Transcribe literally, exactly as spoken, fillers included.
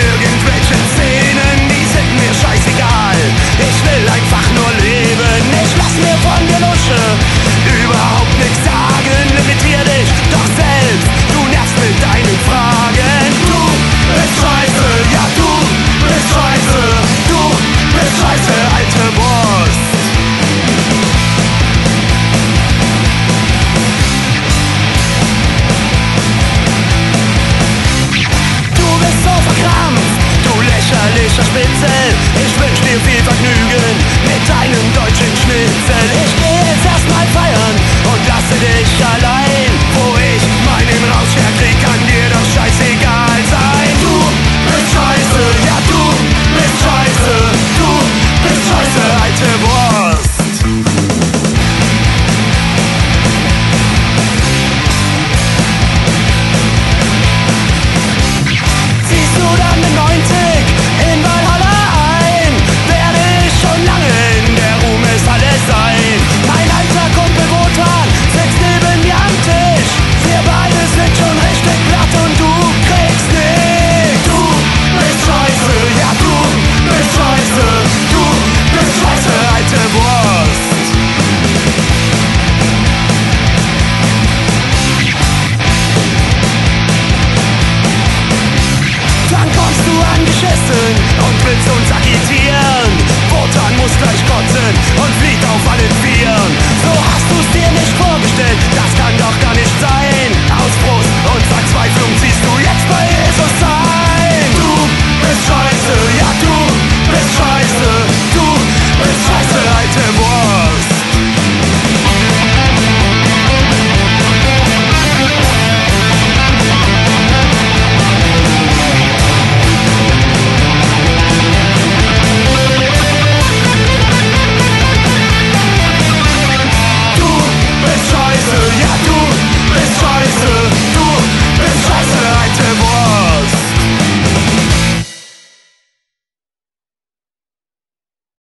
Irgendwelche Szenen, die sind mir scheißegal. Ich will einfach nur leben, ich lass mir von dir Lusche überhaupt nichts sagen. Limitier dich doch selbst, du nervst mit deinen Fragen. Du bist scheiße, ja du bist scheiße, du bist scheiße, alte Wurst. Lächerlicher Spitzel, ich wünsch dir viel Vergnügen mit deinem deutschen Schnitzel. Ich geh jetzt erstmal feiern und lasse dich allein. Wo ich meinen Rausch herkrieg, kann dir doch scheißegal sein. Du bist scheiße, ja du bist scheiße, du bist scheiße, alte Wurst. Siehst du dann den neunzig in Valhalla ein? Werde ich schon lange in der Ruhm ist alles sein. Mein alter Kumpel Wotan sitzt neben mir am Tisch. Wir beide sind schon richtig platt und du kriegst nix. Du bist scheiße, ja du bist scheiße, du bist scheiße, alte Wurst. Dann kommst du angeschissen und willst uns agitieren. Wotan muss gleich kotzen und fliegt auf allen Vieren. So hast du's dir nicht vorgestellt, das kann doch gar nicht sein.